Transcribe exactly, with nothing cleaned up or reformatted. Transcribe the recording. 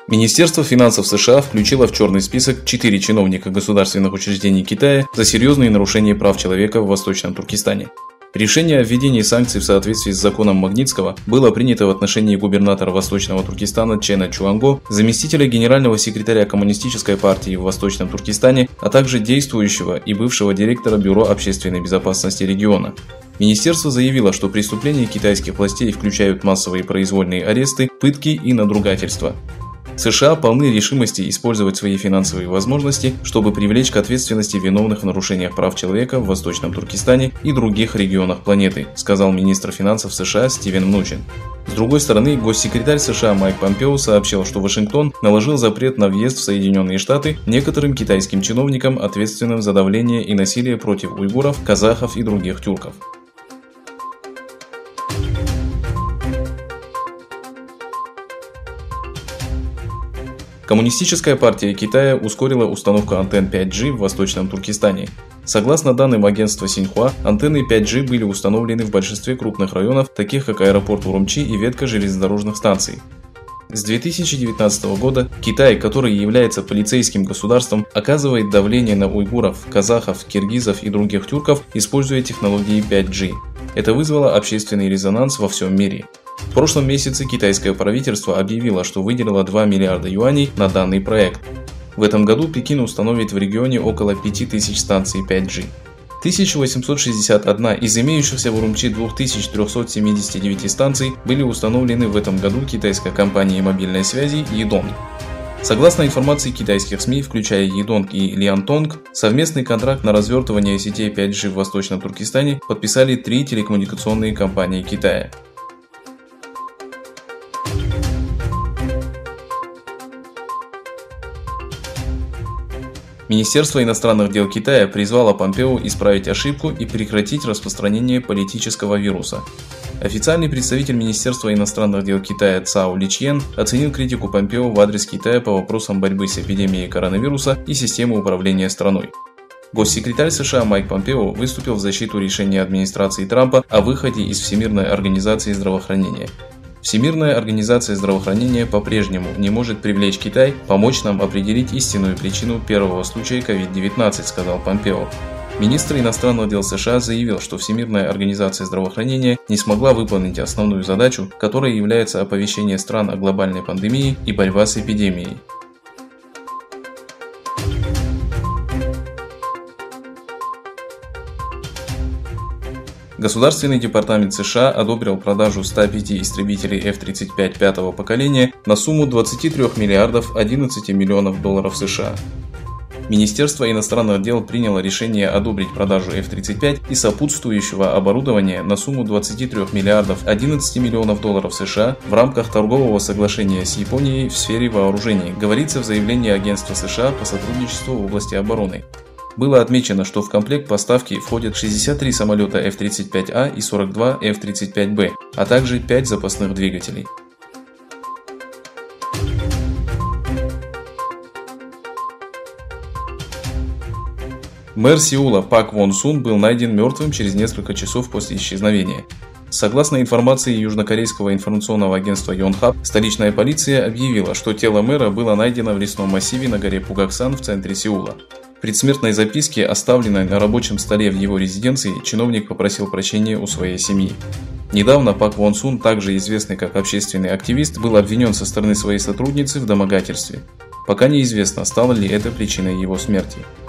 Министерство финансов США включило в черный список четыре чиновника государственных учреждений Китая за серьезные нарушения прав человека в Восточном Туркестане. Решение о введении санкций в соответствии с законом Магнитского было принято в отношении губернатора Восточного Туркестана Чена Чуанго, заместителя генерального секретаря Коммунистической партии в Восточном Туркестане, а также действующего и бывшего директора Бюро общественной безопасности региона. Министерство заявило, что преступления китайских властей включают массовые произвольные аресты, пытки и надругательства. США полны решимости использовать свои финансовые возможности, чтобы привлечь к ответственности виновных в нарушениях прав человека в Восточном Туркестане и других регионах планеты, сказал министр финансов США Стивен Мнучин. С другой стороны, госсекретарь США Майк Помпео сообщил, что Вашингтон наложил запрет на въезд в Соединенные Штаты некоторым китайским чиновникам, ответственным за давление и насилие против уйгуров, казахов и других тюрков. Коммунистическая партия Китая ускорила установку антенн пять джи в Восточном Туркестане. Согласно данным агентства Синьхуа, антенны пять джи были установлены в большинстве крупных районов, таких как аэропорт Урумчи и ветка железнодорожных станций. С две тысячи девятнадцатого года Китай, который является полицейским государством, оказывает давление на уйгуров, казахов, киргизов и других тюрков, используя технологии пять джи. Это вызвало общественный резонанс во всем мире. В прошлом месяце китайское правительство объявило, что выделило два миллиарда юаней на данный проект. В этом году Пекин установит в регионе около пяти тысяч станций пять джи. тысяча восемьсот шестьдесят одна из имеющихся в Урумчи две тысячи триста семьдесят девять станций были установлены в этом году китайской компанией мобильной связи Yidong. Согласно информации китайских СМИ, включая Yidong и Liantong, совместный контракт на развертывание сетей пять джи в Восточном Туркестане подписали три телекоммуникационные компании Китая. Министерство иностранных дел Китая призвало Помпео исправить ошибку и прекратить распространение политического вируса. Официальный представитель Министерства иностранных дел Китая Цао Личьен оценил критику Помпео в адрес Китая по вопросам борьбы с эпидемией коронавируса и системы управления страной. Госсекретарь США Майк Помпео выступил в защиту решения администрации Трампа о выходе из Всемирной организации здравоохранения. Всемирная организация здравоохранения по-прежнему не может привлечь Китай, помочь нам определить истинную причину первого случая ковид девятнадцать, сказал Помпео. Министр иностранных дел США заявил, что Всемирная организация здравоохранения не смогла выполнить основную задачу, которой является оповещение стран о глобальной пандемии и борьба с эпидемией. Государственный департамент США одобрил продажу ста пяти истребителей эф тридцать пять пятого поколения на сумму двадцати трёх миллиардов одиннадцати миллионов долларов США. Министерство иностранных дел приняло решение одобрить продажу эф тридцать пять и сопутствующего оборудования на сумму двадцати трёх миллиардов одиннадцати миллионов долларов США в рамках торгового соглашения с Японией в сфере вооружений, говорится в заявлении Агентства США по сотрудничеству в области обороны. Было отмечено, что в комплект поставки входят шестьдесят три самолета эф тридцать пять а и сорок два эф тридцать пять бэ, а также пять запасных двигателей. Мэр Сеула Пак Вон Сун был найден мертвым через несколько часов после исчезновения. Согласно информации южнокорейского информационного агентства Yonhap, столичная полиция объявила, что тело мэра было найдено в лесном массиве на горе Пугаксан в центре Сеула. В предсмертной записке, оставленной на рабочем столе в его резиденции, чиновник попросил прощения у своей семьи. Недавно Пак Вон Сун, также известный как общественный активист, был обвинен со стороны своей сотрудницы в домогательстве. Пока неизвестно, стало ли это причиной его смерти.